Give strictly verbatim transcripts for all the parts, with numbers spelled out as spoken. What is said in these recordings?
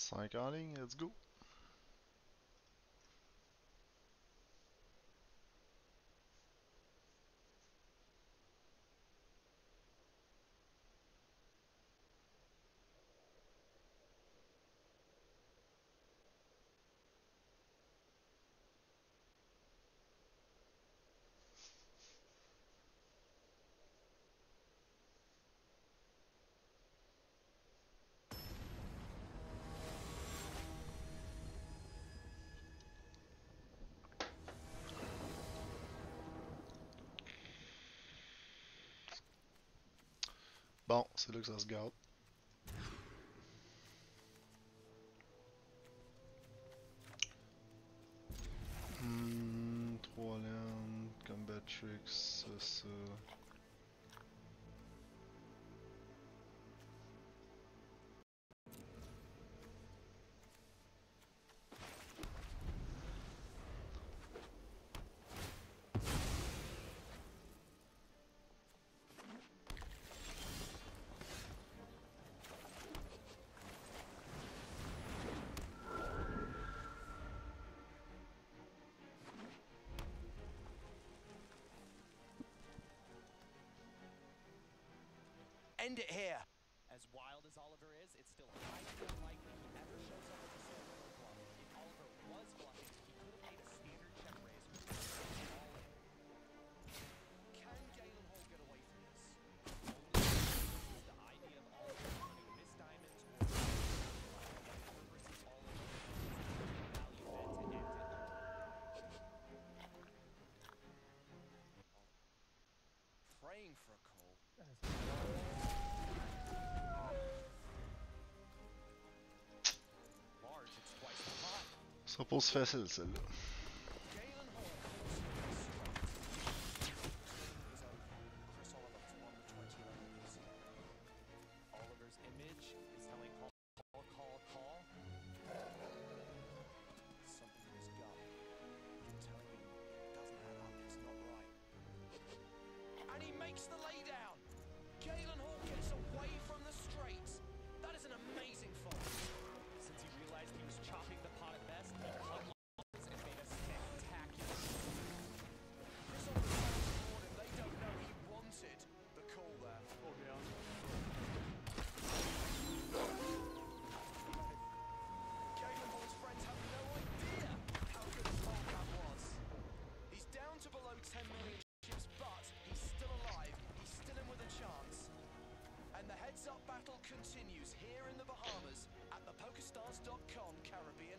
cinq en ligne, let's go. Bon, c'est là que ça se gâte. Hmm, trois laines, combat tricks, ça, ça. End it here. As wild as Oliver is, it's still highly unlikely he ever shows up at the silver club. If Oliver was bluffing, he could have made a standard check raise with all in. Can Galen Hall get away from this? Only is the idea of Oliver turning Miss Diamond towards Oliver versus Oliver value bet to end it. Praying for a call. Ça pose facile celle-là. Oliver's image is telling Hall, call, call, call. Something in his gut telling him it doesn't add up, it's not right. And he makes the laydown. Galen Hall gets away from the straights. That is an amazing fall. Since he realized he was chopping the pot at best, he cut losses and made a spectacular. Chris Oliver's board and they don't know he wanted the call there. Hold down. Galen Hall's friends have no idea how good his hold that was. He's down to below ten million ships, but he's still alive. He's still in with a chance. And the heads-up battle continues here in the Bahamas at the PokerStars dot com Caribbean.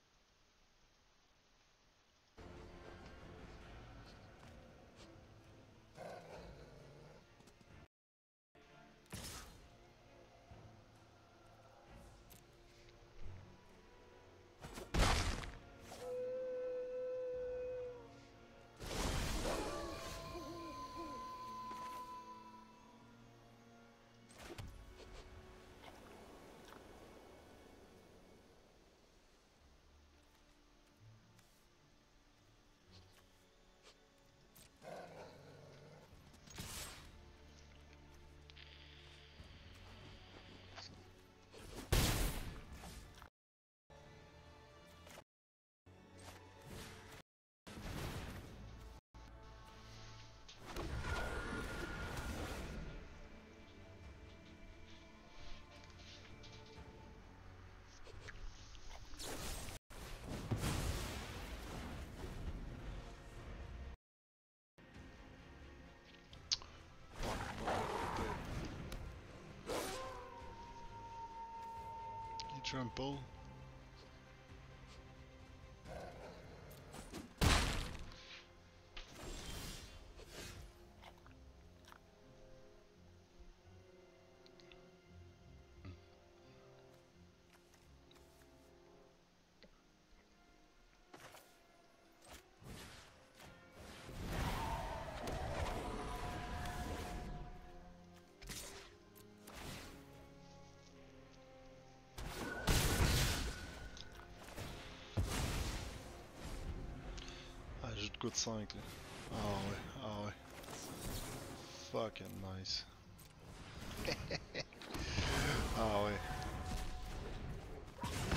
Trample. Ah, j'ai de coup de cinq là. Ah ouais, ah ouais. Fucking nice. Ah ouais.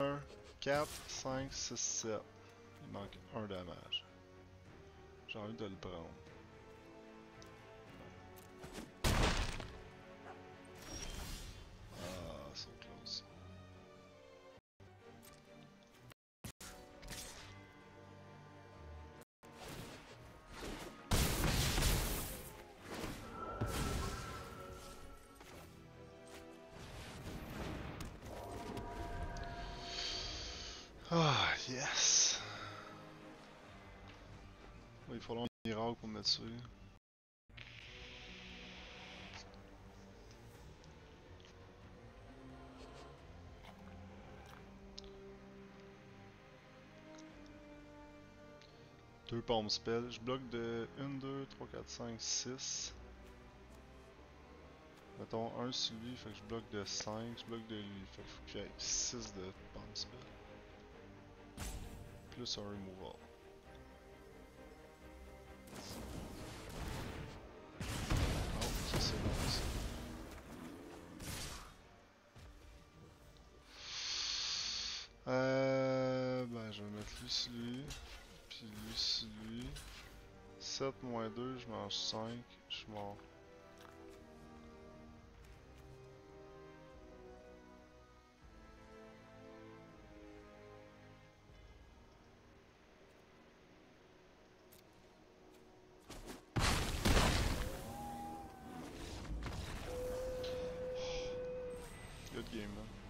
quatre, cinq, six, sept. Il manque un damage. J'ai envie de le prendre. Ah, so close. Ah, yes! Il va falloir un miracle pour me tuer. Deux pommes spell. Je bloque de un, deux, trois, quatre, cinq, six. Mettons un sur lui, fait que je bloque de cinq, je bloque de lui, fait qu'il faut qu'il y ait six de pommes spell. Plus un removal. Oh, ça c'est bon ça. Euh, ben je vais mettre lui sur lui, puis lui sur lui. sept moins deux, je mange cinq, je suis mort. Good game, man.